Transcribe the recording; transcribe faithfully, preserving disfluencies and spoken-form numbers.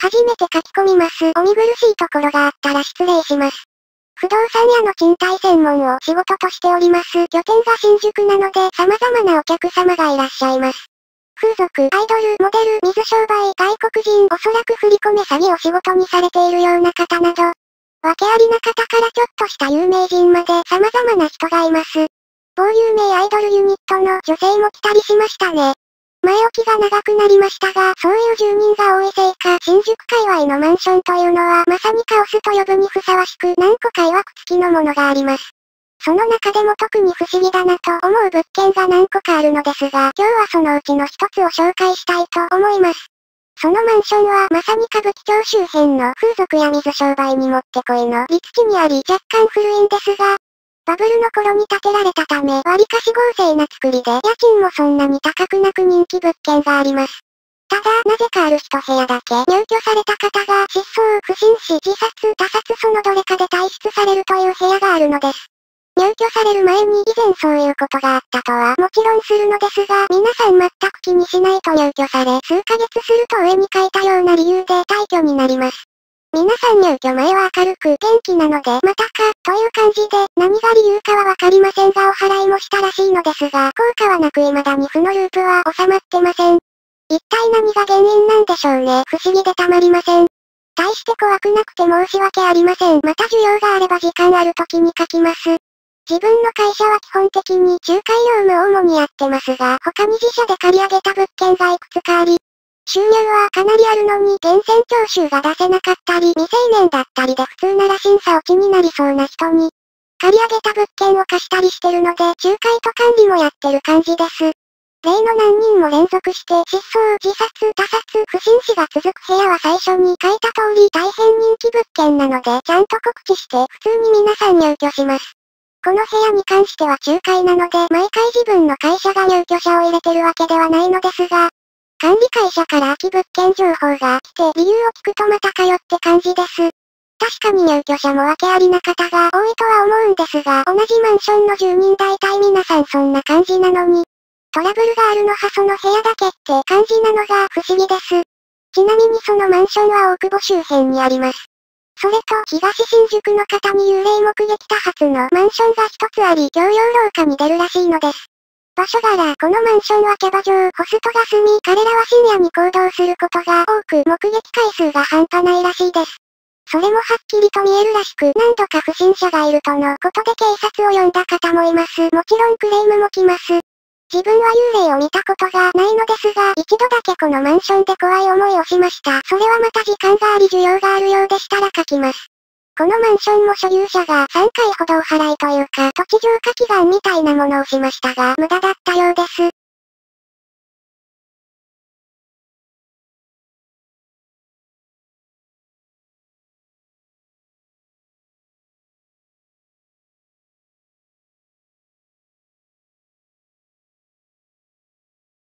初めて書き込みます。お見苦しいところがあったら失礼します。不動産屋の賃貸専門を仕事としております。拠点が新宿なので様々なお客様がいらっしゃいます。風俗、アイドル、モデル、水商売、外国人、おそらく振り込め詐欺を仕事にされているような方など、訳ありな方からちょっとした有名人まで様々な人がいます。某有名アイドルユニットの女性も来たりしましたね。前置きが長くなりましたが、そういう住人が多いせいか、新宿界隈のマンションというのはまさにカオスと呼ぶにふさわしく何個か曰く付きのものがあります。その中でも特に不思議だなと思う物件が何個かあるのですが、今日はそのうちの一つを紹介したいと思います。そのマンションはまさに歌舞伎町周辺の風俗や水商売にもってこいの立地にあり若干古いんですが、バブルの頃に建てられたため、割かし豪勢な作りで、家賃もそんなに高くなく人気物件があります。ただ、なぜかある一部屋だけ入居された方が失踪、不審死、自殺、他殺そのどれかで退出されるという部屋があるのです。入居される前に以前そういうことがあったとはもちろんするのですが、皆さん全く気にしないと入居され、数ヶ月すると上に書いたような理由で退去になります。皆さん入居前は明るく元気なので、またか、という感じで、何が理由かはわかりませんがお払いもしたらしいのですが、効果はなく未だに負のループは収まってません。一体何が原因なんでしょうね。不思議でたまりません。大して怖くなくて申し訳ありません。また需要があれば時間ある時に書きます。自分の会社は基本的に仲介業務を主にやってますが、他に自社で借り上げた物件がいくつかあり、収入はかなりあるのに源泉徴収が出せなかったり、未成年だったりで普通なら審査落ちになりそうな人に、借り上げた物件を貸したりしてるので、仲介と管理もやってる感じです。例の何人も連続して失踪、自殺、他殺、不審死が続く部屋は最初に書いた通り大変人気物件なので、ちゃんと告知して普通に皆さん入居します。この部屋に関しては仲介なので、毎回自分の会社が入居者を入れてるわけではないのですが、管理会社から空き物件情報が来て理由を聞くとまたかよって感じです。確かに入居者も訳ありな方が多いとは思うんですが、同じマンションの住人大体皆さんそんな感じなのに、トラブルがあるのはその部屋だけって感じなのが不思議です。ちなみにそのマンションは大久保周辺にあります。それと東新宿の方に幽霊目撃多発のマンションが一つあり、共用廊下に出るらしいのです。場所柄、このマンションはキャバ嬢、ホストが住み、彼らは深夜に行動することが多く、目撃回数が半端ないらしいです。それもはっきりと見えるらしく、何度か不審者がいるとのことで警察を呼んだ方もいます。もちろんクレームも来ます。自分は幽霊を見たことがないのですが、一度だけこのマンションで怖い思いをしました。それはまた時間があり需要があるようでしたら書きます。このマンションも所有者がさんかいほどお払いというか土地浄化祈願みたいなものをしましたが無駄だったようです。